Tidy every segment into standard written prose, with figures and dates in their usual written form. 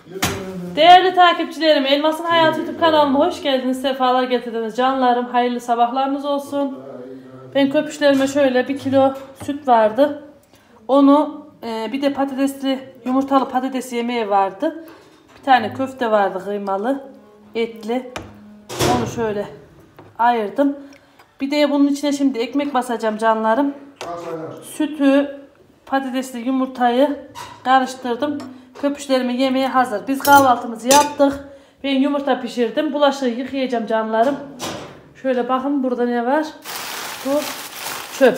Değerli takipçilerim, Elmas'ın Hayatı YouTube kanalıma hoş geldiniz, sefalar getirdiniz canlarım. Hayırlı sabahlarınız olsun. Ben köpüşlerime şöyle 1 kilo süt vardı. Onu bir de patatesli, yumurtalı patates yemeği vardı. Bir tane köfte vardı kıymalı, etli. Onu şöyle ayırdım. Bir de bunun içine şimdi ekmek basacağım canlarım. Sütü, patatesli yumurtayı karıştırdım. Köpüşlerimin yemeği hazır. Biz kahvaltımızı yaptık. Ben yumurta pişirdim. Bulaşığı yıkayacağım canlarım. Şöyle bakın burada ne var? Bu çöp.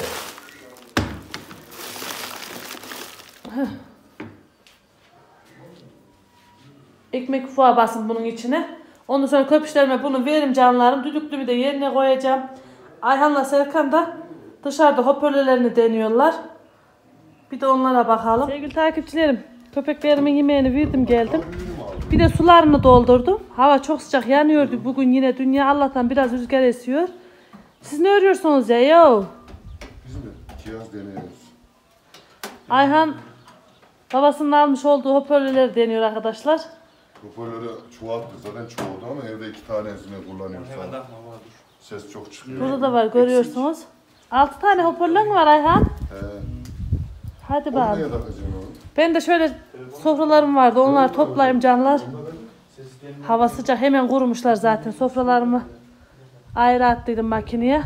Ekmek ufağa basın bunun içine. Ondan sonra köpüşlerime bunu veririm canlarım. Düdüklümü de yerine koyacağım. Ayhan'la Serkan da dışarıda hoparlörlerini deniyorlar. Bir de onlara bakalım. Sevgili takipçilerim, köpeklerimin yemeğini verdim geldim. Bir de sularını doldurdum. Hava çok sıcak yanıyordu. Bugün yine dünya Allah'tan biraz rüzgar esiyor. Siz ne örüyorsunuz ya? Yo. Biz mi? Cihaz deniyoruz. Ayhan babasının almış olduğu hoparlörleri deniyor arkadaşlar. Hoparlörü çoğalttık zaten çoğaldı ama evde 2 tanesini kullanıyoruz. Ses çok çıkıyor. Burada da var görüyorsunuz. 6 tane hoparlör mü var Ayhan? Hadi bakalım. Ben de şöyle sofralarım vardı. Onları toplayayım canlar. Hava sıcak. Hemen kurumuşlar zaten. Sofralarımı ayrı attıydım makineye.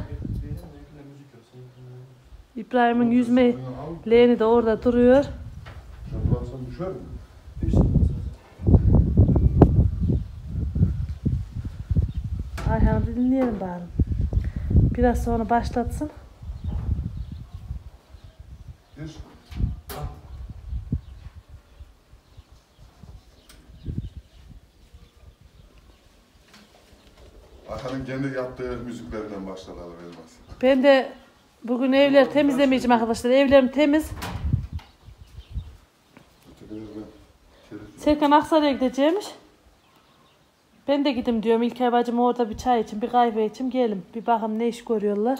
İbrahim'in yüzme leğeni de orada duruyor. Ayhan'ı dinleyelim bari. Biraz sonra başlatsın. Ayhan'ın kendi yaptığı müziklerinden başlayalım Elmas. Ben de bugün evleri temizlemeyeceğim arkadaşlar. Evlerim temiz. Serkan Aksaray'a gideceğimiş. Ben de gidim diyorum. İlkay bacım orada bir çay için, bir kahve için gelin. Bir bakalım ne iş görüyorlar.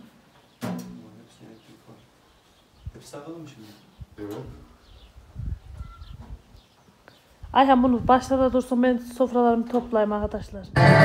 Hepsi takılı mı şimdi? Evet. Ayhan bunu başlarda dursun, ben sofralarımı toplayayım arkadaşlar.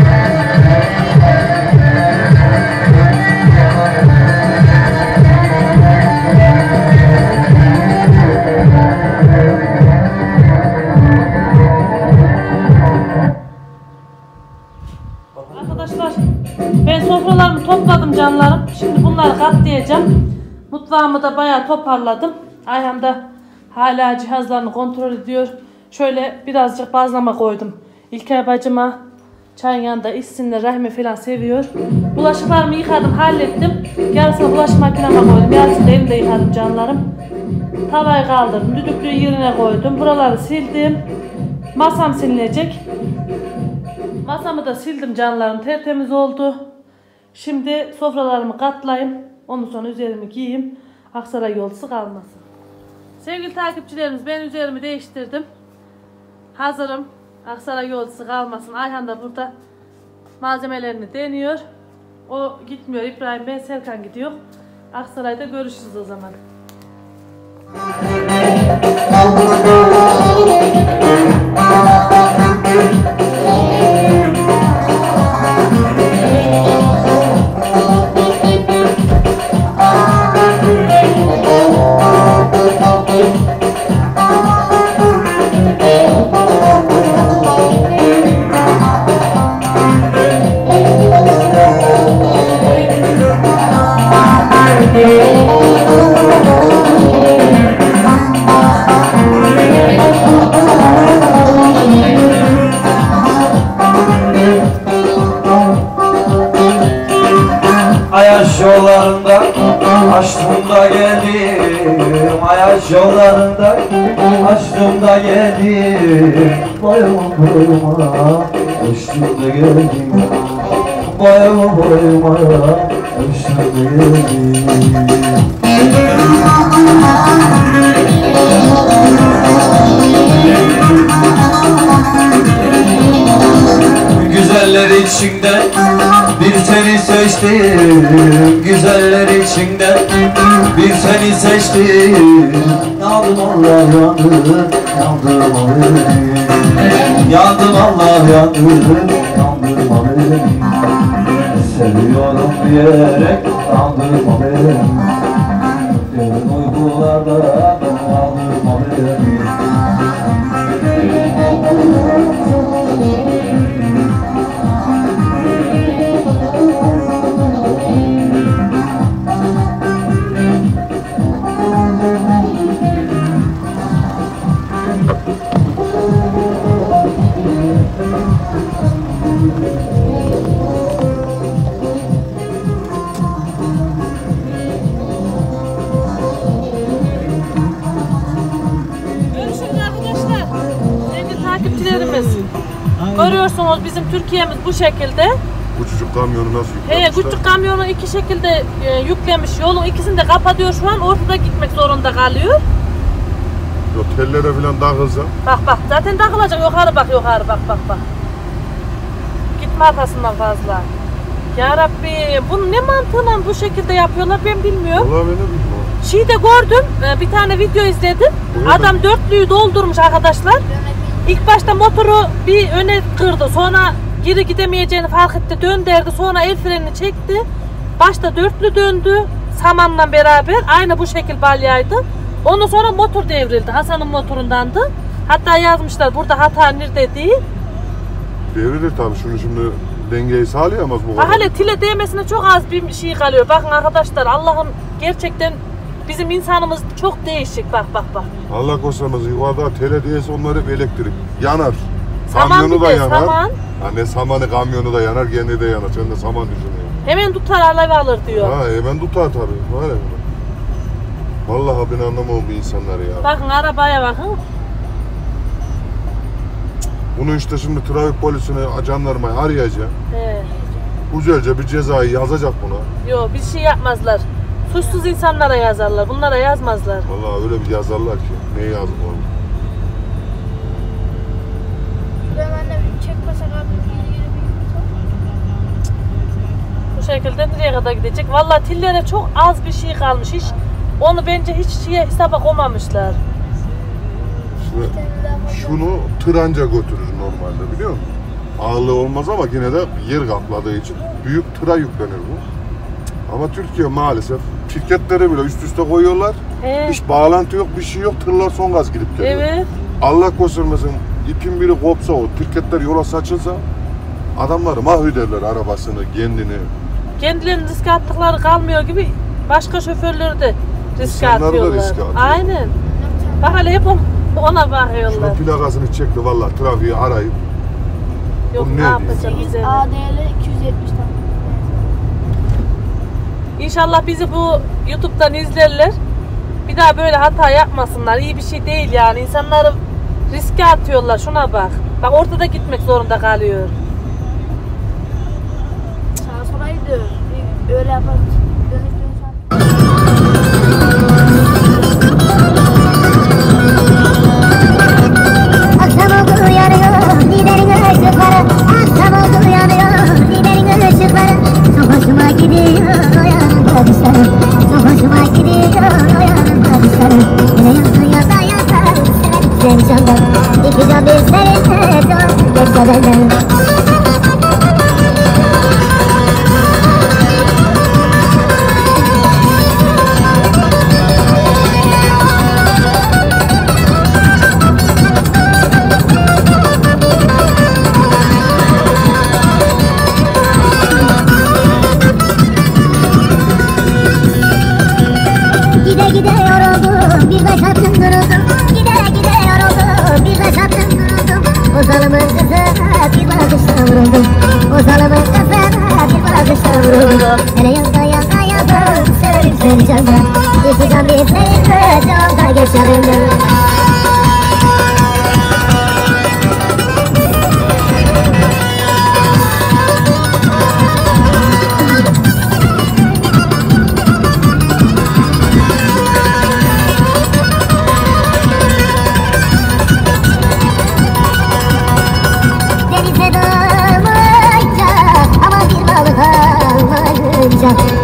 Arkadaşlar ben sofralarımı topladım canlarım. Şimdi bunları katlayacağım. Mutfağımı da bayağı toparladım. Ayhan da hala cihazlarını kontrol ediyor. Şöyle birazcık bazlama koydum. İlkay bacıma çayın yanında içsinler, Rahmi falan seviyor. Bulaşıklarımı yıkadım, hallettim. Yarısını bulaşık makineme koydum. Yarısını elimde yıkadım canlarım. Tavayı kaldırdım, düdüklüğü yerine koydum. Buraları sildim. Masam silinecek. Masamı da sildim canlarım. Tertemiz oldu. Şimdi sofralarımı katlayayım. Ondan sonra üzerimi giyeyim. Aksaray yolcusu kalmasın. Sevgili takipçilerimiz, ben üzerimi değiştirdim. Hazırım. Aksaray yolcusu kalmasın. Ayhan da burada malzemelerini deniyor. O gitmiyor. İbrahim, ben, Serkan gidiyor. Aksaray'da görüşürüz o zaman. Ayaş yollarında açtım da geldim. Ayaş yollarında açtım da geldim. Boyuma boyuma açtım da geldim. Boyuma boyuma açtım da geldim. Güzeller içinde bir seni seçtim. Güzeller içinde bir seni seçtim. Yandım Allah yandım, yandım Allah. Yandım Allah yandım, yandırma beni. Seviyorum diyerek kandırma beni. Derin uykularda kandırma beni. Görüyorsunuz bizim Türkiye'miz bu şekilde. Küçücük kamyonu nasıl yüklemişler? Küçük kamyonu iki şekilde yüklemiş. Yolun ikisini de kapatıyor şu an. Ortada gitmek zorunda kalıyor. Yo, tellere falan takılsa. Bak zaten takılacak. Yukarı bak bak. Gitme arkasından fazla. Ya Rabbi bunu ne mantığıyla bu şekilde yapıyorlar ben bilmiyorum. Vallahi ben de bilmiyorum. Şeyde gördüm bir tane video izledim. Adam dörtlüyü doldurmuş arkadaşlar. İlk başta motoru bir öne kırdı, sonra geri gidemeyeceğini fark etti, döndürdü, sonra el frenini çekti. Başta dörtlü döndü, samanla beraber, aynı bu şekil balyaydı. Ondan sonra motor devrildi, Hasan'ın motorundandı. Hatta yazmışlar burada hata nerede değil. Devrilir tabii, şunu şimdi dengeyi sağlayamaz bu kadar. Hele tile değmesine çok az bir şey kalıyor. Bakın arkadaşlar, Allah'ım gerçekten bizim insanımız çok değişik, bak. Allah korusun, yukarıda tele değilse onlar hep elektrik. Yanar. Saman Kamyonu da yanar. Saman. Ha, ne samanı, kamyonu da yanar, kendi de yanar. Sen de saman düşünüyorsun. Hemen tutar, alev alır diyor. Ha, hemen tutar tabii. Var ya bunu. Vallahi ben anlamam bu insanları ya. Bakın arabaya bakın. Bunu işte şimdi trafik polisine, jandarmayı arayacak. He. Güzelce bir cezayı yazacak buna. Yok, bir şey yapmazlar. Suçsuz insanlara yazarlar, bunlara yazmazlar. Vallahi öyle bir yazarlar ki. Ne yazık oğlum? Ben de çekmesek abi Bu şekilde nereye kadar gidecek? Vallahi tillere çok az bir şey kalmış. Hiç onu bence hiç hesaba koymamışlar. Şunu tıranca götürür normalde, biliyor musun? Ağırlığı olmaz ama yine de yer kapladığı için büyük tıra yüklenir bu. Ama Türkiye maalesef şirketleri bile üst üste koyuyorlar. He. Hiç bağlantı yok, bir şey yok. Tırlar son gaz gidip geliyor. Evet. Allah korusun, ipin biri kopsa, o şirketler yola saçılsa adamları mahvederler, arabasını, kendini. Kendilerinin riske attıkları kalmıyor gibi başka şoförleri de riske İnsanları da atıyorlar. riske atıyor. Aynen. Bak hele hep ona bakıyorlar. Şuna plakasını çekti vallahi, trafiği arayıp. Yok Bu ne ne yapacağız ADL bize? 270 tane. İnşallah bizi bu YouTube'dan izlerler. Bir daha böyle hata yapmasınlar. İyi bir şey değil yani. İnsanları riske atıyorlar. Şuna bak. Bak ortada gitmek zorunda kalıyor. Sağa sola gidiyor. Öyle yapar. Dönüş. Akşam oldu uyanıyor, liderin ışıkları. Akşam oldu uyanıyor, liderin ışıkları. Çok hoşuma gidiyor o yanın bakışları. Çok hoşuma gidiyor o yanın bakışları. Yine yaza severim seni candan. İki can bizlerinde çok geçse benden. Hele yandan severim seni candan. İki can bizlerinde çok geçse benden.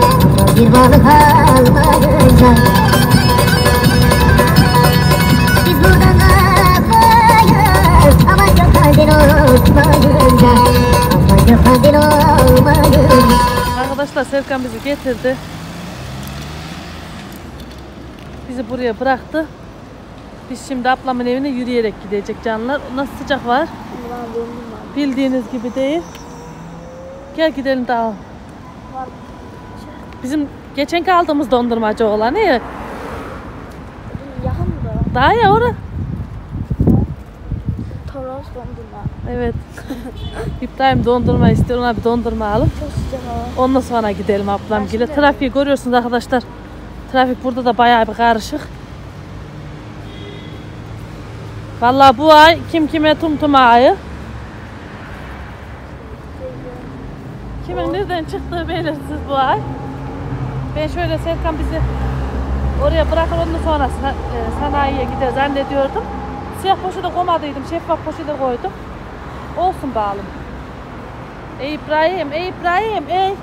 Bir balık almayınca kadir olmadığında, aman kadir olmadığında. Arkadaşlar Serkan bizi getirdi. Bizi buraya bıraktı. Biz şimdi ablamın evine yürüyerek gidecek canlar. Nasıl sıcak var? Bildiğiniz gibi değil. Gel gidelim daha. Bizim geçen aldığımız dondurmacı olan ne? Yakın mı da? Daha ya orada. Toros dondurma. Evet. İbrahim dondurma istiyor. Ona bir dondurma alıp Çok sıcak hava. ondan sonra gidelim ablam gile. Trafiği görüyorsunuz arkadaşlar. Trafik burada da bayağı bir karışık. Vallahi bu ay kim kime tumtuma ayı. Kimin nereden çıktığı belirsiz bu ay. Ben şöyle Serkan bizi oraya bırakır ondan sonra sanayiye gider zannediyordum. Siyah poşete koymadıydım, şeffaf poşete koydum. Olsun bağlım. Ey İbrahim, ey İbrahim, ey.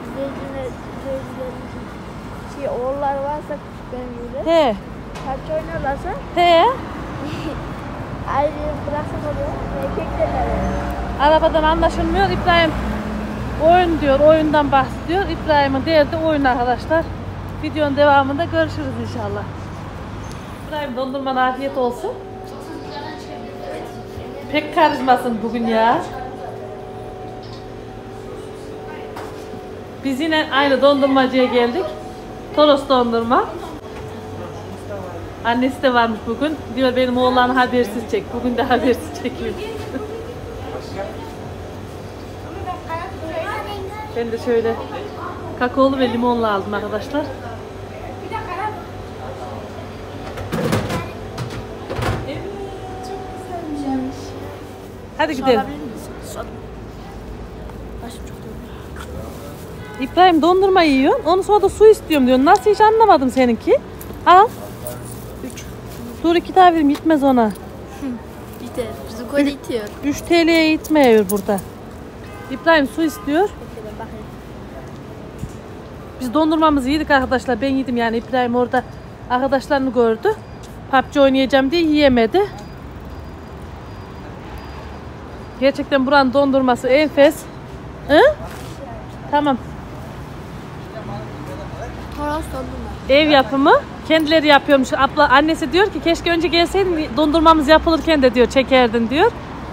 Şey oğullar varsa benim gibi. He, Kaç oynarlarsa he. ayrı bıraksak oluyor. Erkekler Arabadan anlaşılmıyor. İbrahim oyun diyor, oyundan bahsediyor. İbrahim'in derdi oyun arkadaşlar. Videonun devamında görüşürüz inşallah. İbrahim dondurman afiyet olsun. Pek karışmasın bugün ya. Biz yine aynı dondurmacıya geldik. Toros dondurma. Annesi de varmış bugün. Diyor benim oğlanı habersiz çek. Bugün de habersiz çekiyor. Ben de şöyle kakaolu ve limonlu aldım arkadaşlar. Hadi gidelim. İbrahim dondurma yiyor. Onu sonra da su istiyorum diyor. Nasıl hiç anlamadım seninki. Al. 3. Dur 2 tane vereyim gitmez ona. İşte bizim koyda itiyor. 3 TL'ye gitmiyor burada. İbrahim su istiyor. Biz dondurmamızı yedik arkadaşlar. Ben yedim yani İbrahim orada arkadaşlarını gördü. PUBG oynayacağım diye yiyemedi. Gerçekten buranın dondurması enfes. Hı? Tamam. Toros dondurma. Ev yapımı. Kendileri yapıyormuş. Abla, annesi diyor ki keşke önce gelseydin dondurmamız yapılırken de diyor çekerdin diyor.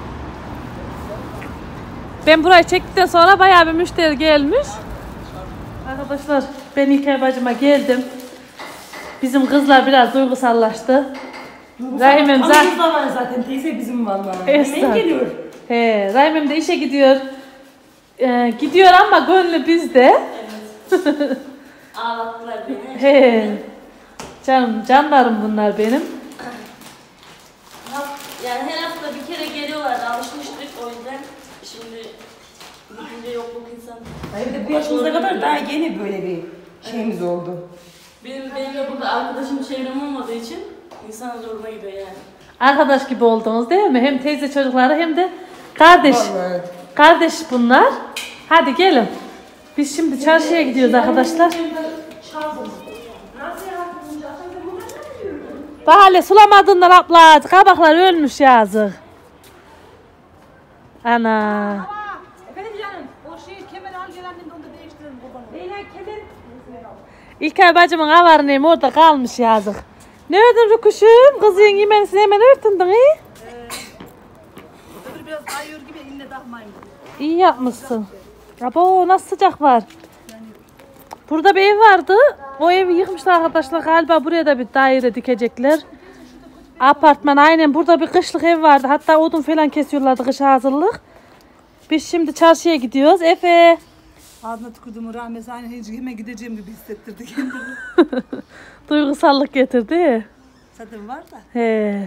Ben burayı çektikten sonra bayağı bir müşteri gelmiş. Arkadaşlar ben İlker bacıma geldim. Bizim kızlar biraz duygusallaştı. Rahim'im zaten teyze bizim vallahi. Hemen geliyor. Rahim'im de işe gidiyor. Gidiyor ama gönlü bizde. Evet. Ağlattılar beni. Canım, canlarım bunlar benim. Yani her hafta bir kere geliyorlardı, alışmıştık o yüzden. Şimdi gidince yokluk insan. Hayır bir de bu yaşımıza kadar daha yeni böyle bir şeyimiz oldu. Benim de burada arkadaşım çevrem olmadığı için insan zoruna gidiyor yani. Arkadaş gibi oldunuz değil mi? Hem teyze çocukları hem de kardeş. Vallahi. Kardeş bunlar. Hadi gelin. Biz şimdi çarşıya gidiyoruz arkadaşlar. Bahane sulamadığından abla kabaklar ölmüş yazık. Ana. Efendim canım, o şeyi kemer al gel annem de onu da değiştirelim babana. Neyle kemer? İlkay bacımın avarınıyım orada kalmış yazık. Ne ördün rüküşüm? Kızın yemenisini hemen örtündün iyi. Öbürü biraz ayıyor gibi eline takmayayım. İyi yapmışsın. Abo nasıl sıcak var. Burada bir ev vardı. O evi yıkmışlar arkadaşlar. Galiba buraya da bir daire dikecekler. Apartman aynen. Burada bir kışlık ev vardı. Hatta odun falan kesiyorlardı kışa hazırlık. Biz şimdi çarşıya gidiyoruz. Efe. Ağzına tükürdüğümü rahmet aynı hemen gideceğim gibi hissettirdi kendimi. Duygusallık getirdi. Zaten var da. He.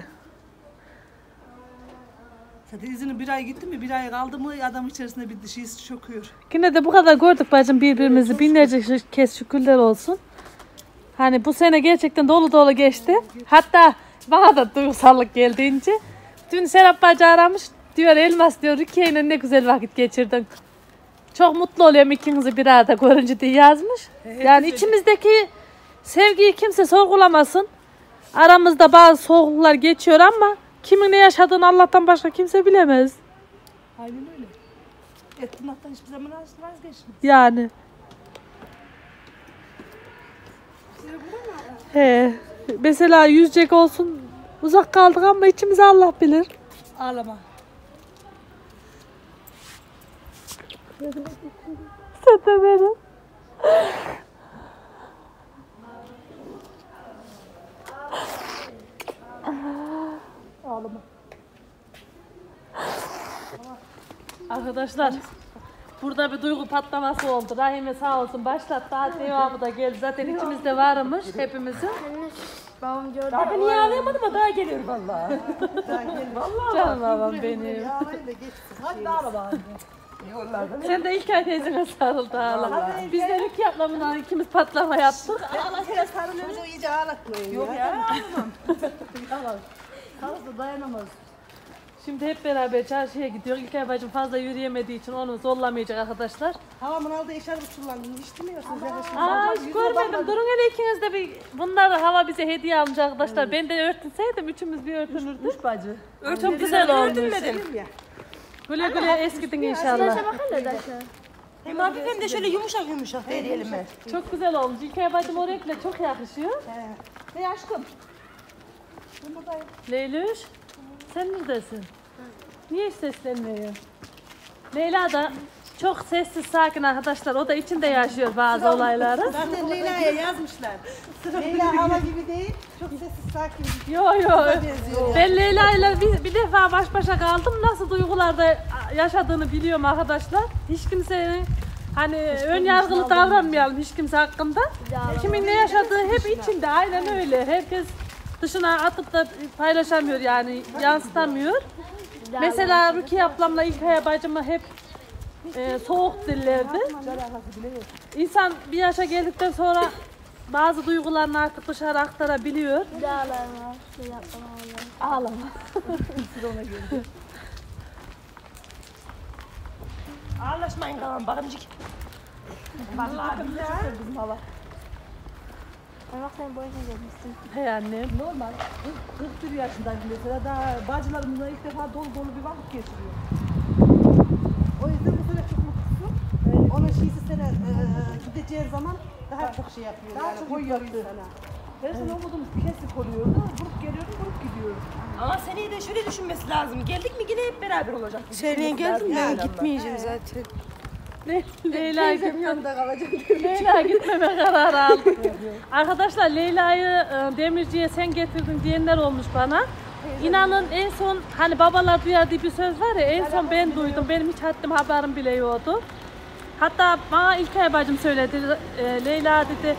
Zaten izini bir ay gitti mi, bir ay kaldı mı adam içerisinde bir şey çöküyor. Yine de bu kadar gördük bacım birbirimizi. Binlerce kez şükürler olsun. Hani bu sene gerçekten dolu dolu geçti. Hatta bana da duygusallık geldiğince. Dün Serap bacı aramış. Diyor Elmas diyor Rukiye ile ne güzel vakit geçirdin. Çok mutlu oluyorum ikinizi bir arada görünce diye yazmış. Yani içimizdeki sevgiyi kimse sorgulamasın. Aramızda bazı soğukluklar geçiyor ama kimin ne yaşadığını Allah'tan başka kimse bilemez. Aynen öyle. Et tırnaktan hiçbir zaman vazgeçmez. Yani. He. Mesela yüzecek olsun uzak kaldık ama içimizi Allah bilir. Ağlama. Sen de benim. Ağlama. Arkadaşlar burada bir duygu patlaması oldu. Rahime sağ olsun başlattı. Daha devamı da geldi. Zaten içimizde varmış hepimizin. Babam gördü. Ben niye ağlayamadım ama daha geliyor vallahi. Daha geliyor. Vallahi. Canım babam benim. Ağlayın da geçsin. Hadi ağlama. Yollarda. Sen de İlkay teyzene sarıldı ağla. Biz de Rukiye ablamla ikimiz patlama yaptık. Ağlasına sarılıyor. Çocuğu iyice ağlatmayın. Yok ya. Ağlamam. Tamam. Sarılsa dayanamaz. Şimdi hep beraber çarşıya gidiyor. İlkay bacım fazla yürüyemediği için onu zorlamayacak arkadaşlar. Havamın aldığı eşarp kullandım. Hiç demiyorsunuz. Hiç görmedim. Durun hele ikiniz de bir bunlar hava bize hediye almış arkadaşlar. Ben de örtünseydim üçümüz bir örtünürdük. Üç bacı. Çok güzel olmuş. Örtünmedim. Güle güle eskidin inşallah. Hem hafif hem de şöyle yumuşak yumuşak değil elime. Çok güzel olmuş. İlkay bacım o renkle çok yakışıyor. Hey aşkım. Buradayım. Leylüş, sen neredesin? Niye hiç seslenmiyor? Leyla da çok sessiz sakin arkadaşlar. O da içinde yaşıyor bazı olayları. Zaten Leyla'ya yazmışlar. Leyla hava gibi değil, çok sessiz sakin. Yo. Ben Leyla ile bir defa baş başa kaldım. Nasıl duygularda yaşadığını biliyorum arkadaşlar. Hiç kimsenin hani ön yargılı davranmayalım hiç kimse hakkında. Kimin ne yaşadığı hep içinde. Aynen öyle. Herkes dışına atıp da paylaşamıyor yani yansıtamıyor. Mesela Rukiye ablamla İlkay bacımı hep soğuk dillerdi. İnsan bir yaşa geldikten sonra bazı duygularını artık dışarı aktarabiliyor. Ağlama. Ağlaşmayın kalan bakımcık. Vallahi bizim hava. Bak sen boyuna gelmişsin. He annem. Normal. 41 yaşındayım mesela daha bacılarımla ilk defa dolu bir vakit geçiriyor. O yüzden bu sene çok mutlusun. Onun şeysi sene gideceği zaman daha çok şey yapıyor. Daha yani, çok koyuyor sana. Her sene umudumuz kesik oluyordu. Vurup geliyorum, vurup gidiyorum. Ama seneye de şöyle düşünmesi lazım. Geldik mi yine hep beraber olacak. Seneye geldim ben gitmeyeceğim zaten. Leyla yanında kalacağım. Leyla gitmeme kararı aldık. Arkadaşlar Leyla'yı demirciye sen getirdin diyenler olmuş bana. İnanın en son hani babalar duyar diye bir söz var ya en son ben duydum. Benim hiç haddim haberim bile yoktu. Hatta bana İlkay bacım söyledi. Leyla dedi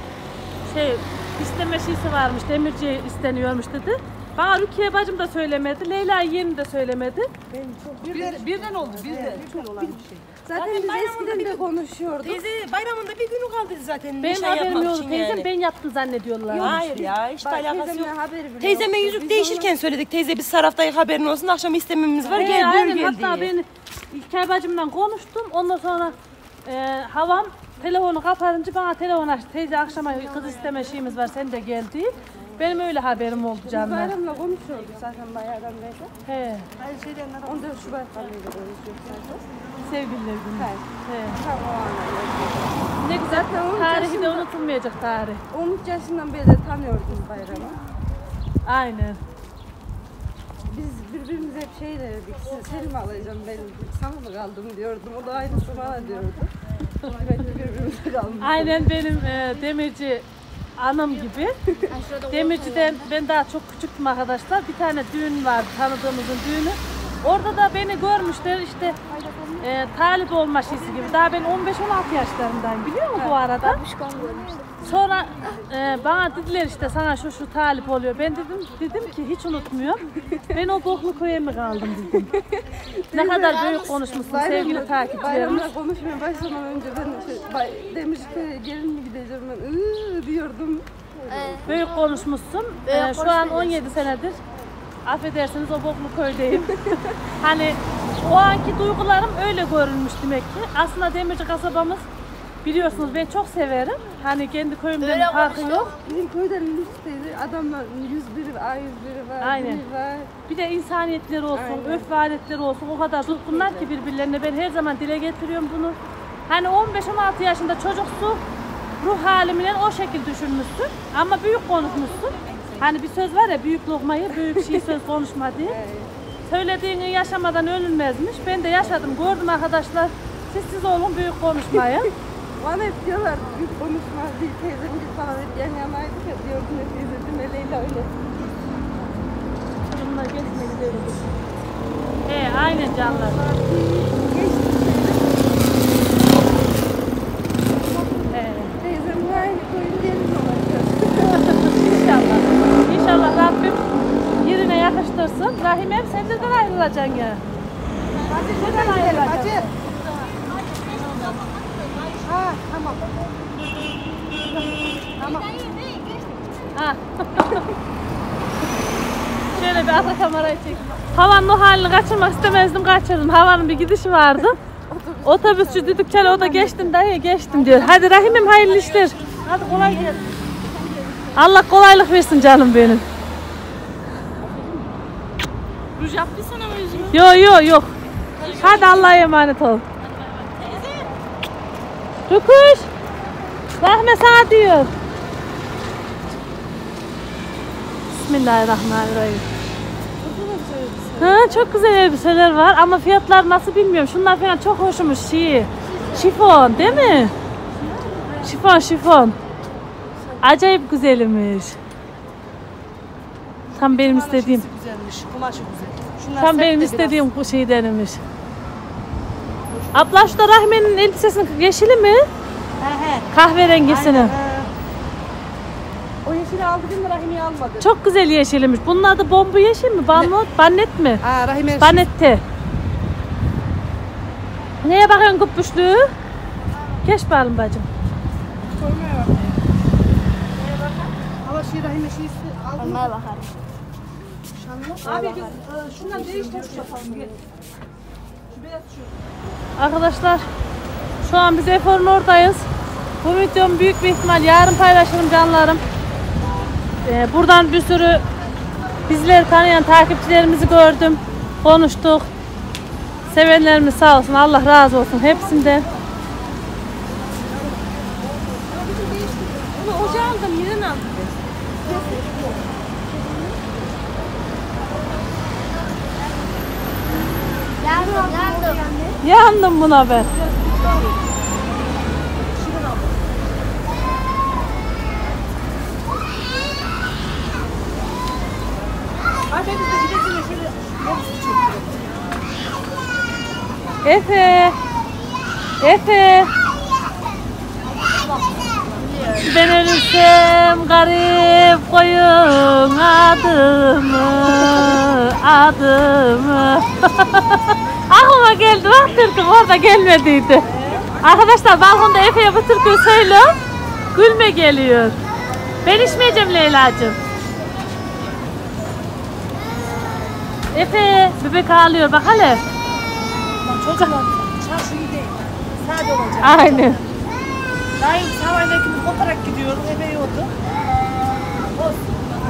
isteme şeysi varmış demirciye isteniyormuş dedi. Bana Rukiye bacım da söylemedi. Leyla yeğenim de söylemedi. Birden oldu birden. Çok olan bir şey. Zaten biz eskiden de konuşuyorduk. Teyze bayramında bir günü kaldı zaten. Benim nişan haberim yapmak yoktu. için Teyzem yani. ben yaptım zannediyorlar. Hayır ya hiç alakası yok. Haberi bile Teyzeme yüzük değişirken söyledik. Teyze biz Saraftayız haberin olsun. Akşam istememiz var. Gel Aynen, gel hatta diye. ben İlkay bacımla konuştum. Ondan sonra havam telefonu kapatınca bana telefon açtı. Teyze akşama kız isteme şeyimiz var sen de gel diye. Benim öyle haberim oldu canlar. Bayramla konuşuyorduk zaten bayağıdan beri. He. Aynı şeyden 14 Şubat tarihinde konuşuyoruz zaten. Sevgililer günü. He. Tam o anlar. Ne güzel tarihi de unutulmayacak tarih. 13 yaşından beri de tanıyordum bayramı. Aynen. Biz birbirimize hep şey derdik, seni mi alacağım ben sana mı kaldım diyordum. O da aynısı bana diyordu. Demek ki birbirimize kalmış. Aynen benim demirci anım gibi. Demirci'den ben daha çok küçüktüm arkadaşlar. Bir tane düğün vardı tanıdığımızın düğünü. Orada da beni görmüşler işte talip olma şeysi gibi. Daha ben 15-16 yaşlarındayım biliyor musun bu arada? Sonra bana dediler işte sana şu talip oluyor. Ben dedim ki hiç unutmuyorum. Ben o boklu köye mi kaldım dedim. Ne kadar büyük konuşmuşsun sevgili takipçilerimiz. Bayramla konuşmaya başlamadan önce ben Demirci'ye gelin mi gideceğim ben diyordum. Büyük konuşmuşsun. Şu an 17 senedir affedersiniz o boklu köydeyim. Hani o anki duygularım öyle görünmüş demek ki. Aslında Demirci kasabamız Biliyorsunuz ben çok severim. Hani kendi köyümden bir farkı yok. Bizim köyde lüks adamlar 101 var, A101 var, Aynen. var. Bir de insaniyetleri olsun, örf ve adetleri olsun. O kadar tutkunlar ki birbirlerine. Ben her zaman dile getiriyorum bunu. Hani 15-16 yaşında çocuksu ruh halimle o şekilde düşünmüşsün. Ama büyük konuşmuşsun. Hani bir söz var ya, büyük lokmayı büyük şey söz konuşma diye. Söylediğini yaşamadan ölünmezmiş. Ben de yaşadım, gördüm arkadaşlar. Siz olun, büyük konuşmayın. Bana hep diyorlar büyük konuşma, bir teyzem gibi falan hep yan yanaydık ya, diyordum ne teyzedim ne Leyla öyle. Bunlar geçme gidiyoruz. Aynen canlar. Teyzemle aynı koyun gelin olacak. İnşallah. İnşallah Rabbim yerine yakıştırsın. Rahimem sen neden ayrılacaksın ya? Neden ayrılacaksın? Ha tamam. Tamam. Ha. Şöyle bir arka kamerayı çek. Havanın o halini kaçırmak istemezdim, kaçırdım. Havanın bir gidişi vardı. Otobüsçü düdük çalıyor, o da geçtim dayı geçtim diyor. Hadi Rahimim hayırlı işler. Hadi kolay gelsin. Allah kolaylık versin canım benim. Ruj yaptıysan ama yüzüme. Yok. Hadi Allah'a emanet ol. Rükuş. Rahme sana diyor. Bismillahirrahmanirrahim. Çok güzel elbiseler var ama fiyatlar nasıl bilmiyorum. Şunlar falan çok hoşmuş. Şifon değil mi? Şifon. Acayip güzelmiş. Tam benim istediğim. Güzelmiş, kumaşı güzel. Tam benim istediğim bu şeydenmiş. Abla şu da Rahme'nin elbisesinin yeşili mi? Kahverengisini. O yeşili aldı değil mi, Rahim'i almadı. Çok güzel yeşilmiş. Bunun adı bombu yeşil mi? Bannet mi? Rahim'e Banette. Neye bakıyorsun kupuşluğu? Geç bakalım bacım. sormaya bak. Ama Rahim'e şeysi aldı. Onlara bakarım. Abi biz şundan değiş toş yapalım. Gel. Şu beyaz şu. Arkadaşlar şu an biz Efor'un oradayız. Bu videomu büyük bir ihtimal yarın paylaşırım canlarım. Buradan bir sürü bizleri tanıyan takipçilerimizi gördüm. Konuştuk. Sevenlerimiz sağ olsun. Allah razı olsun hepsinden. Onu ocağa aldım, yerine aldım. Yandım. Yandım buna ben. Efe. Ben ölürsem garip koyun adımı. Aklıma geldi, bak türküm orada gelmediydi. Arkadaşlar balkonda Efe'ye bu türküyü söylüyorum. Gülme geliyor. Ben içmeyeceğim Leyla'cığım. Efe, bebek ağlıyor bak hele. Çocuklar çarşı iyi değil. Sade olacak. Aynen. Daim savaydakini koparak gidiyorum, eve yoldu. Olsun.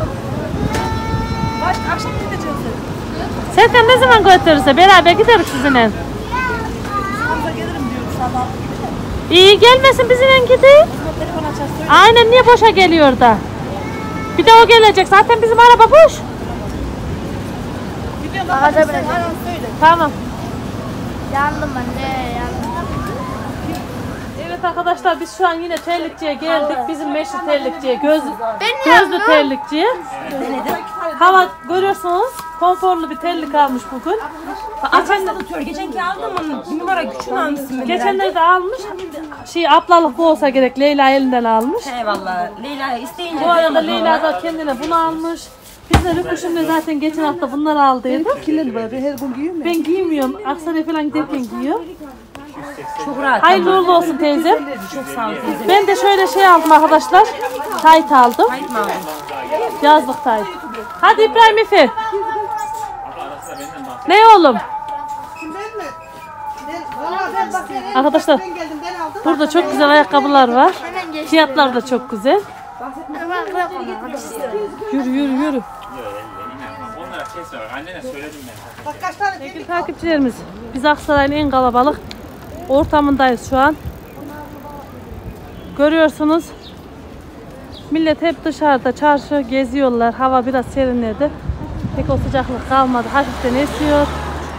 Akşam gideceğiz. Serkan ne zaman götürürse beraber gideriz sizinle. Hamza gelirim diyorum sabah. İyi gelmesin bizimle gidin. Telefon açarız. Aynen, niye boşa geliyor da. Bir de o gelecek. Zaten bizim araba boş. Gidiyorum. Bagajda bırakacağım. Söyle. Tamam. Yandım ben de yandım. Evet arkadaşlar, biz şu an yine terlikçiye geldik. Bizim meşhur terlikçiye, gözlü yandım. terlikçiye. Hava görüyorsunuz, konforlu bir terlik almış bugün. Geçenki aldım onu. Numara küçüğünü almışsın. Geçenleri de almış. Ablalık bu olsa gerek, Leyla elinden almış. Eyvallah. Leyla isteyince Bu arada Leyla da kendine bunu almış. Biz de Rüküş'ümle zaten geçen hafta bunları aldıydık. Kirli var, ben her gün giyiyorum ya. Ben giymiyorum. Aksaray'a falan giderken giyiyorum. çok rahat. Hayırlı uğurlu olsun teyzem. Çok sağ ol teyze. Ben de şöyle şey aldım arkadaşlar. Tayt aldım. Hayır mı aldın? Yazlık tayt. Hadi İbrahim Efe. Ne oğlum? Şimdi ben mi? Arkadaşlar burada çok güzel ayakkabılar var. Fiyatlar da çok güzel. Yürü yürü yürü. Onlara kes var. Annene söyledim ben. Bak kaç tane Sevgili takipçilerimiz, biz Aksaray'ın en kalabalık ortamındayız şu an. Görüyorsunuz. Millet hep dışarıda çarşı geziyorlar. Hava biraz serinledi. Pek o sıcaklık kalmadı. Hafiften esiyor.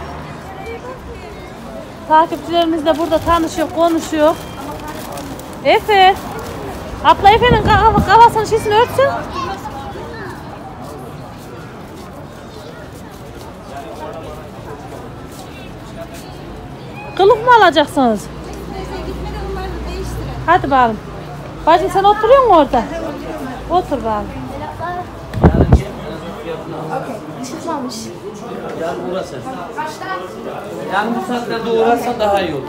Takipçilerimiz de burada tanışıyor, konuşuyor. Efe. Abla Efe'nin kafasının şişini örtsün. Kılıf mı alacaksınız? Hadi bakalım. Bacım sen oturuyor musun orada? Otur bakalım. Çıkmamış. Yani uğrasın. Yani bu saatlerde uğrarsan daha iyi olur.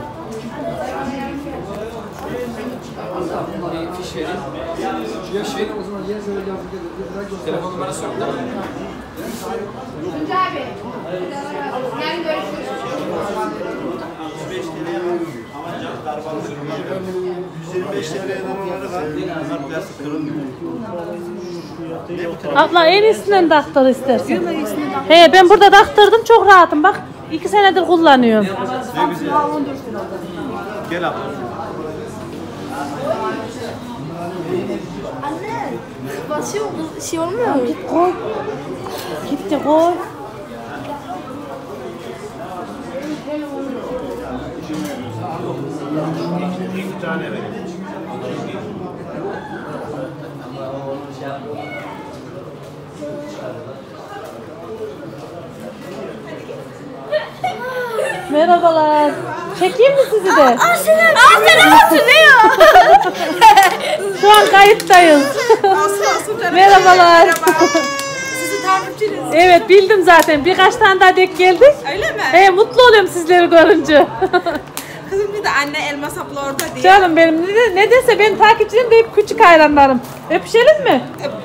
Bir fiş vereyim. Fiş vereyim o zaman diğer söyle telefon numarası yok değil mi? Tuncay Bey. Yani görüşürüz. 125 TL'ye numaraları var. Bunlar plastik kırılmıyor. Abla en iyisinden taktır istersen. He ben burada taktırdım çok rahatım bak. 2 senedir kullanıyorum. Ne güzel. Gel abla. Anne. Basıyor mu? Şey olmuyor mu? Git koy. Gitti koy. İki tane verin. Merhabalar. Çekeyim mi sizi de? Aslan hatırlıyor. Şu an kayıttayız. Merhabalar. Sizin takipçiniz. Evet bildim zaten. Birkaç tane daha denk geldik. Öyle mi? Mutlu oluyorum sizleri görünce. Kızım bir de anne elma saplı orada diye. Canım benim ne dese benim takipçilerim de hep küçük hayranlarım. Öpüşelim mi?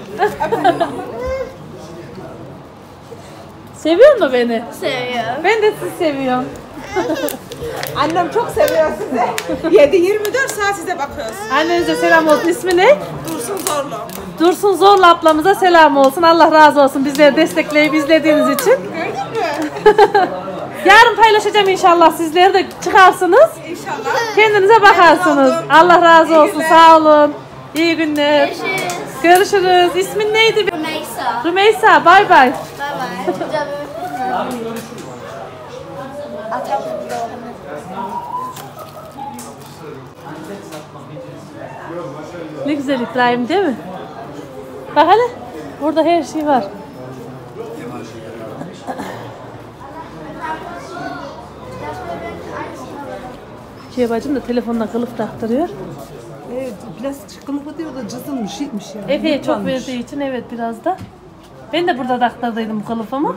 Seviyor mu beni? Seviyorum. Ben de sizi seviyorum. Annem çok seviyor sizi. 7-24 saat size bakıyoruz. Annenize selam olsun. İsmi ne? Dursun Zorlu. Dursun Zorlu ablamıza selam olsun. Allah razı olsun bizleri destekleyip izlediğiniz için. Gördün mü? Yarın paylaşacağım inşallah. Sizleri de çıkarsınız. İnşallah. Kendinize bakarsınız. oldum. Allah razı İyi olsun. günler. Sağ olun. İyi günler. Görüşürüz. Görüşürüz. İsmin neydi? Rümeysa. Rümeysa. Bay bay. Bay bay. Tuncay Bey. Atam doğru. Ne güzel İbrahim değil mi? Bak hele. Burada her şey var. Kiye bacım da telefonla kılıf taktırıyor. Evet, plastik kılıfı diyor da cızılmış, şişmiş yani. Efe'ye çok Yıpranmış. verdiği için evet biraz da. Ben de burada taktırdıydım bu kılıfımı.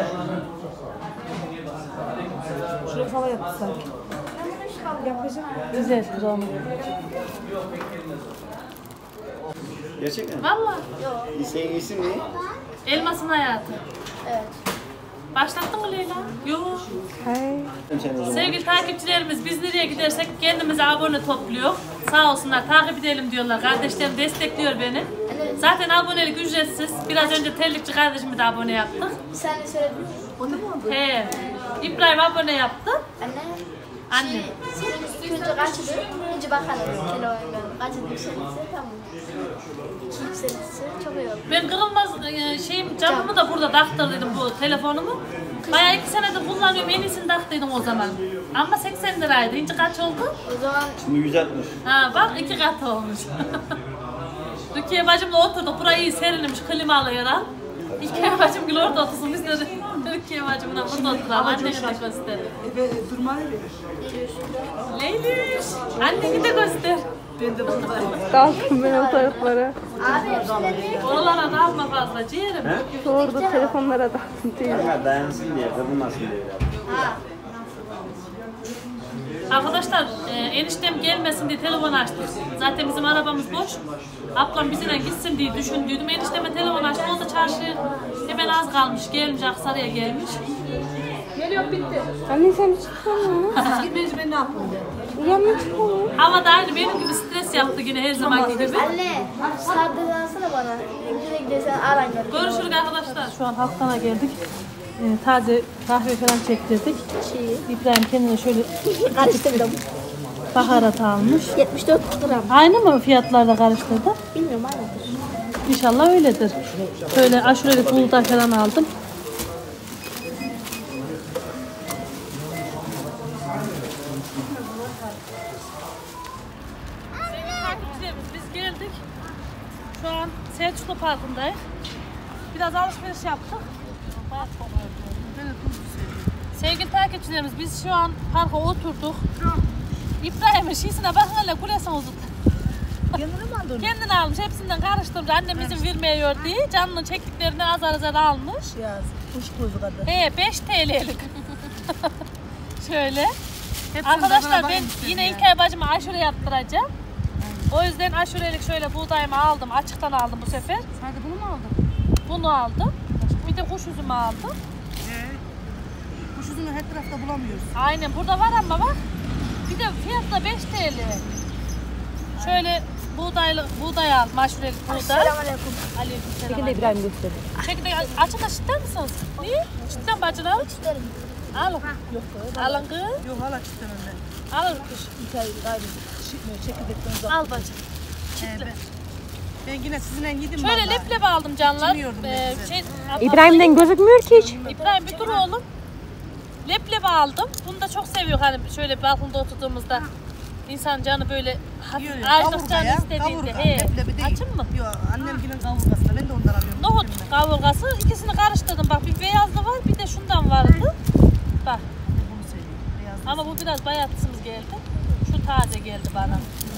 Şuraya hava yaptı sanki. Yapacağım. Güzeldir onu. Gerçekten. Vallahi. Senin isim ne? Elmasın hayatı. Evet. Başlattın mı Leyla? Yok. Sen o zaman. Sevgili takipçilerimiz biz nereye gidersek kendimize abone topluyor. Sağ olsunlar takip edelim diyorlar. Kardeşlerim destekliyor beni. Zaten abonelik ücretsiz. Biraz önce terlikçi kardeşimi de abone yaptık. Sen de söyledin mi? Onu mu oldu? He. İbrahim abone yaptı. Anne. Anne. Senin üstünce kaçtı? İnce bakalım. Kiloyla. Kaçtı yükselirse tamam. 2 yükselirse çok iyi olur. Ben kırılmaz camımı da burada taktırdıydım bu telefonumu. Bayağı 2 senedir kullanıyorum. En iyisini taktıydım o zaman. Ama 80 liraydı. İnci kaç oldu? O zaman Şimdi 160. Ha bak 2 kat olmuş. Rukiye bacımla oturduk. Burayı iyi serinlemiş klimalı yaran. Rukiye bacım gül orada otursun. Biz de Rukiye bacımla burada oturalım. Anneni de göster. Durma ne? Leyliş. Anneni de göster. Ben de buradayım. Kalktım ben o taraflara. abi şöyle Oralara dalma fazla ciğerim. Doğru da telefonlara daldım diye. Ama dayansın diye, kırılmasın diye. ha. Arkadaşlar eniştem gelmesin diye telefon açtık. Zaten bizim arabamız boş. Ablam bizimle gitsin diye düşündüydüm. Enişteme telefon açtım. O da çarşı hemen az kalmış. Gelmiş Aksaray'a gelmiş. Geliyor bitti. Anne sen çıksana. Siz gitmeyince ben ne yapayım de. Yanına çıkalım. Hava da aynı benim gibi stres yaptı yine her zamanki gibi. Anne, saatte alsana bana. Gide gidersen aran gel. Görüşürüz arkadaşlar. Şu an Halktan'a geldik. Taze kahve falan çektirdik. İbrahim kendine şöyle Karıştırdım. baharat almış. 74 gram. Aynı mı fiyatlarda karıştırdı? Bilmiyorum aynı. İnşallah öyledir. Şöyle aşurelik buğday falan aldım. Biz geldik. Şu an Selçuklu Parkı'ndayız. Biraz alışveriş yaptık. Sevgili takipçilerimiz biz şu an parka oturduk. İbrahim'in şişine bakın hele kulesini uzat. Kendine mi aldın? Kendini almış, hepsinden karıştırmış. Annem izin vermiyor diye canının çektiklerini azar azar almış. Ya kuş kuzu kadar. 5 TL'lik. Şöyle. Arkadaşlar ben yine İlkay bacıma aşure yaptıracağım. O yüzden aşurelik şöyle buğdayımı aldım. Açıktan aldım bu sefer. Sadece bunu mu aldın? Bunu aldım. Bir de kuş üzümü aldım. Kuş üzümü her tarafta bulamıyoruz. Aynen burada var ama bak. Bir de fiyatı da 5 TL. Şöyle buğday aldım. Aşurelik buğday. Selamünaleyküm. Aleykümselam. Çekil İbrahim göster. Çekil açın da cidden misiniz? Niye? Cidden bacına. İsterim. Alın. Alın kız. Yok hala çıktın önüne. Alın kız. Hikaye gayrı çıkmıyor. Çekirdekten uzak. Al bacım. Ben yine sizinle yedim. Şöyle leblebi aldım canlar. Bilmiyordum ben size. İbrahim'den gözükmüyor ki hiç. İbrahim bir dur oğlum. Leblebi aldım. Bunu da çok seviyor hani şöyle balkonda oturduğumuzda. İnsan canı böyle açlık canı istediğinde. Leblebi değil. Açın mı? Yok annemginin kavurgası da ben de ondan alıyorum. Nohut kavurgası. İkisini karıştırdım. Bak bir beyazlı var bir de şundan vardı. Bak. Bunu söyleyeyim. Beyaz. Ama bu biraz bayatsız geldi. Şu taze geldi bana.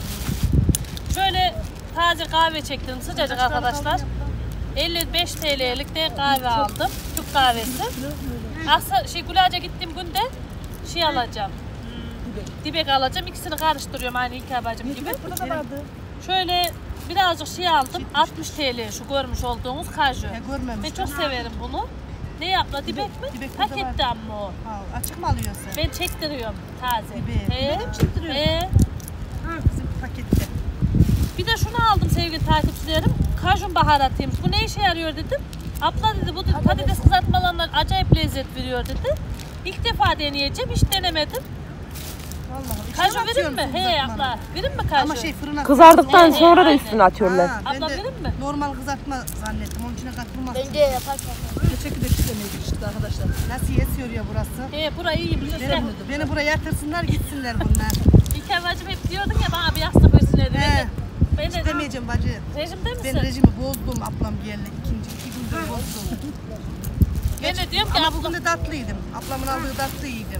Şöyle taze kahve çektim sıcacık arkadaşlar. 55 TL'lik de kahve aldım. Türk kahvesi. Aslında Gülağaç'a gittiğim günde alacağım. Dibek alacağım. İkisini karıştırıyorum aynı İlkay bacım gibi. Burada da vardı. Şöyle birazcık aldım. 60 TL şu görmüş olduğunuz kaju. Ben çok severim bunu. Ne yaptı? Dibek mi? Dibek Pakette ama o. Ha, açık mı alıyorsun? Ben çektiriyorum taze. Dibek mi çektiriyorsun? Ha, bizim pakette. Bir de şunu aldım sevgili takipçilerim. Kajun baharatıymış. Bu ne işe yarıyor dedim. Abla dedi bu patates kızartmalarından acayip lezzet veriyor dedi. İlk defa deneyeceğim. Hiç denemedim. Vallahi. Kaju verin mi? He abla. Verin mi kaju? Ama fırına Kızardıktan sonra da üstüne atıyorlar. Abla verin mi? Normal kızartma zannettim. Onun içine katılmaz. Bence yaparken. Çekirdek istemeyiz işte arkadaşlar. Nasıl yesiyor ya burası? He burayı iyi güzel. Beni buraya yatırsınlar gitsinler bunlar. İlker bacım hep diyordun ya bana bir yastık versinler diye. Ben de İstemeyeceğim bacı. Rejimde misin? Ben rejimi bozdum ablam geldi. İki gündür bozdum. Ben de diyorum ki ama abla. bugün de tatlıydım. Ablamın aldığı tatlı yedim.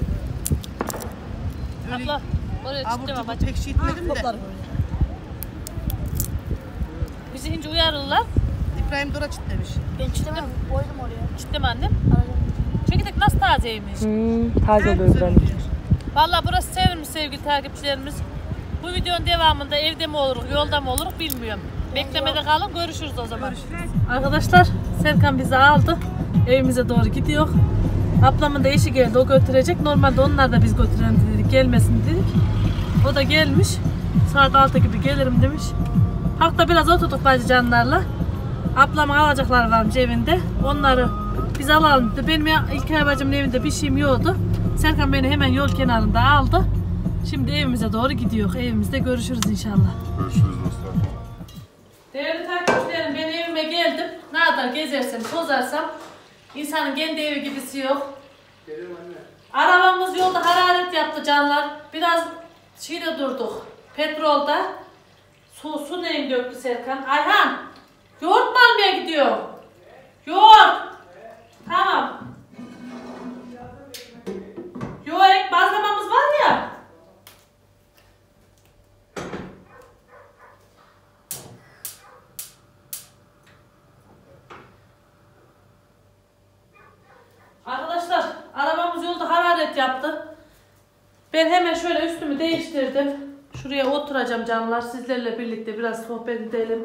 Abla oraya çıktım Abur bacım. pek şey etmedim de. Bizi hince uyarırlar. İbrahim Dora çıt demiş. Ben çitemem. Koydum oraya. Çittim annem. Çekirdek nasıl tazeymiş? Taze oluyor bence. Vallahi burası sevilmiş sevgili takipçilerimiz. Bu videonun devamında evde mi oluruz, yolda mı oluruz bilmiyorum. Beklemede kalın, görüşürüz o zaman. Arkadaşlar Serkan bizi aldı. Evimize doğru gidiyor. Ablamın da eşi geldi, o götürecek. Normalde onlar da biz götürelim dedik, gelmesin dedik. O da gelmiş. Saat 6 gibi gelirim demiş. Parkta biraz oturduk bacı canlarla. Ablamın alacakları varmış evinde. Onları biz alalım dedi. Benim İlkay bacımın evinde bir şeyim yoktu. Serkan beni hemen yol kenarında aldı. Şimdi evimize doğru gidiyor. Evimizde görüşürüz inşallah. Görüşürüz dostlar. Değerli takipçilerim ben evime geldim. Ne kadar gezersem, tozarsam insanın kendi evi gibisi yok. Arabamız yolda hararet yaptı canlar. Biraz şeyde durduk. Petrolda. Su neyim döktü Serkan. Ayhan! Yoğurt mu almaya gidiyor? Yoğurt! Tamam. Yoğurt bazlamamız var ya. Arkadaşlar arabamız yolda hararet yaptı. Ben hemen şöyle üstümü değiştirdim. Şuraya oturacağım canlar. Sizlerle birlikte biraz sohbet edelim.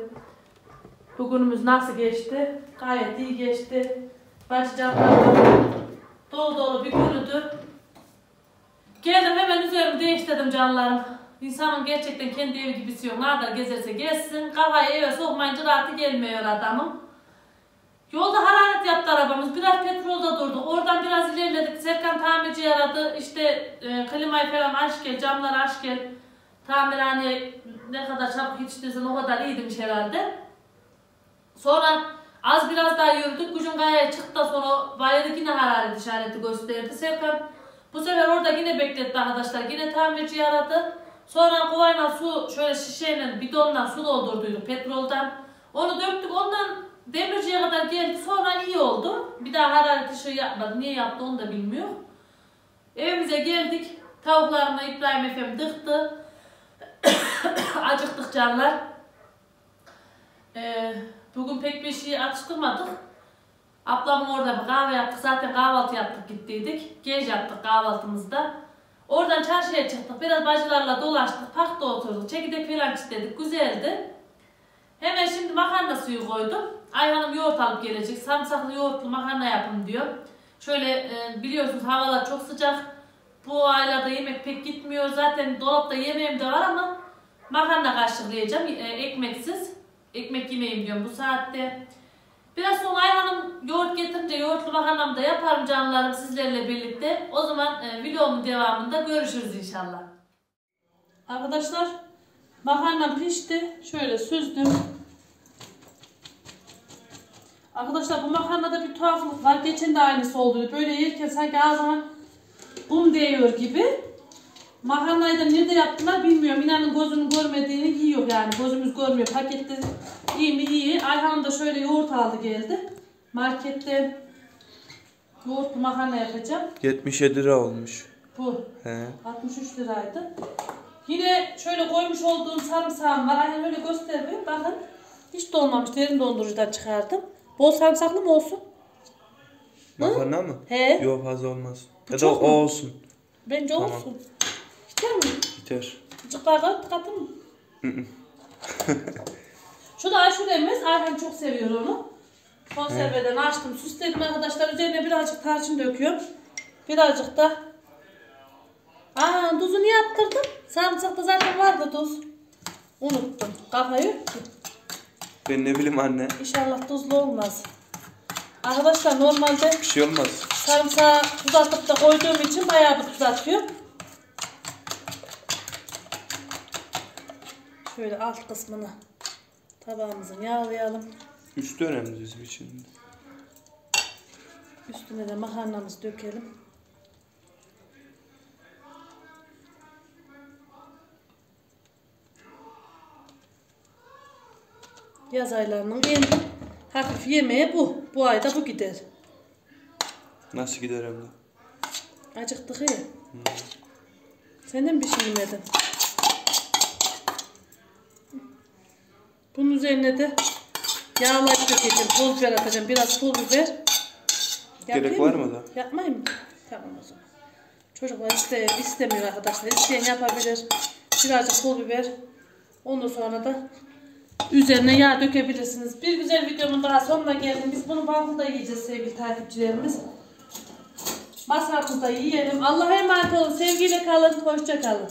Bugünümüz nasıl geçti? Gayet iyi geçti. Bacı canlarla Dolu dolu bir günüdür. Geldim hemen üzerimi değiştirdim canlarım. İnsanın gerçekten kendi evi gibisi yok. Nerede gezerse gezsin. Kafayı eve sokmayınca rahatı gelmiyor adamın. Yolda hararet yaptı arabamız. Biraz petrolda durduk. Oradan biraz ilerledik. Serkan tamirci aradı. İşte klimayı falan aç gel, camları aç gel. Tamirhaneye ne kadar çabuk yetiştirirsen o kadar iyiymiş herhalde. Sonra az biraz daha yürüdük. Gücün kayaya çıktı sonra bayırı yine hararet işareti gösterdi. Serkan bu sefer orada yine bekletti arkadaşlar. Yine tamirciyi aradı. Sonra kovayla su şöyle şişeyle bidonla su doldurduyduk petrolden. Onu döktük ondan demirciye kadar geldi. Sonra iyi oldu. Bir daha hararet ışığı yapmadı. Niye yaptı onu da bilmiyor. Evimize geldik. Tavuklarımla İbrahim Efem dıktı. Acıktık canlar. Bugün pek bir şey atıştırmadık. Ablamın orada bir kahve yaptık. Zaten kahvaltı yaptık gittiydik. Geç yaptık kahvaltımızda. Oradan çarşıya çıktık. Biraz bacılarla dolaştık. Parkta oturduk. Çekirdek falan istedik. Güzeldi. Hemen şimdi makarna suyu koydum. Ayhan'ım yoğurt alıp gelecek. Sarımsaklı yoğurtlu makarna yapın diyor. Şöyle biliyorsunuz havalar çok sıcak. Bu aylarda yemek pek gitmiyor. Zaten dolapta yemeğim de var ama makarna karşılayacağım. Ekmeksiz. Ekmek yemeyeyim diyorum bu saatte. Biraz sonra Ayhan'ım yoğurt getirince yoğurtlu makarnamı da yaparım canlarım sizlerle birlikte. O zaman videomun devamında görüşürüz inşallah. Arkadaşlar makarnam pişti. Şöyle süzdüm. Arkadaşlar bu makarnada bir tuhaflık var. Geçen de aynısı oldu. Böyle yerken sanki ağzıma un değiyor gibi. Makarnayı da nerede yaptılar bilmiyorum. İnanın gözünün görmediğini yiyor yani. Gözümüz görmüyor. Pakette iyi mi iyi. Ayhan da şöyle yoğurt aldı geldi. Markette yoğurtlu makarna yapacağım. 77 lira olmuş. Bu. He. 63 liraydı. Yine şöyle koymuş olduğum sarımsağım var. Aynen öyle göstermiyor. Bakın. Hiç donmamış. Derin dondurucudan çıkardım. Bol sarımsaklı mı olsun? Makarna mı? He. Yok az olmaz. Bu Ya da çok o mu? olsun. Bence Tamam. olsun. Gider mi? Gider. Cıklar katı mı? Şu da aşure emez. Ayhan çok seviyor onu. Konserveden açtım. Süsledim arkadaşlar. Üzerine birazcık tarçın döküyorum. Birazcık da tuzunu yaptırdım. Sarımsakta zaten vardı tuz. Unuttum. Kafayı. Ben ne bileyim anne. İnşallah tuzlu olmaz. Arkadaşlar normalde Bir şey olmaz. sarımsağı tuz atıp da koyduğum için bayağı bir tuz atıyor. Şöyle alt kısmını tabağımızın yağlayalım. Üstü önemli bizim için. Üstüne de makarnamızı dökelim. Yaz aylarının en hafif yemeği bu. Bu ayda bu gider. Nasıl gider hem de? Acıktık ya. Sen de mi bir şey yemedin? Bunun üzerine de yağlayıp dökeceğim. Pul biber atacağım. Biraz pul biber. Gerek var mı da? Yapmayayım mı? Tamam o zaman. Çocuklar istemiyor arkadaşlar. İsteyen yapabilir. Birazcık pul biber. Ondan sonra da üzerine yağ dökebilirsiniz. Bir güzel videomun daha sonuna geldim. Biz bunu balkonda yiyeceğiz sevgili takipçilerimiz. Masamızda yiyelim. Allah'a emanet olun. Sevgiyle kalın. Hoşça kalın.